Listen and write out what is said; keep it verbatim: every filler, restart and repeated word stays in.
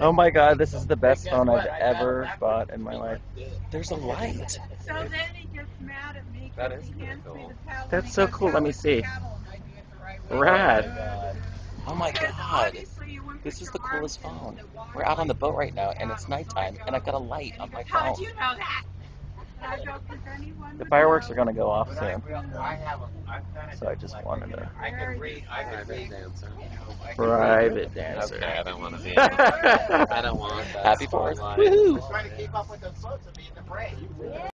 Oh my god, this is the best phone I've ever bought in my life. There's a light. So then he gets mad at me That because is he pretty hands me cool. the paddle. That's and so he goes, cool. Let "How me is the see. paddle?" Rad. Oh my Because god. obviously you wouldn't This put is your the arms coolest in phone. the water We're out on the like boat this right now with and the it's paddle. So I nighttime and I've go, got a light and on he my goes, "How phone. did you know that?" And I go, "Because anyone The would fireworks are know." gonna go off But I soon. will. I have a. I've done it. So I just like, wanted you know, to I could read. I could Private read. dancer. You know, I could read. private dancer. Okay, I don't want to be. Very In good. I don't want that Happy fourth. spotlight. Woohoo! We're trying to keep up with the boats and be in the fray.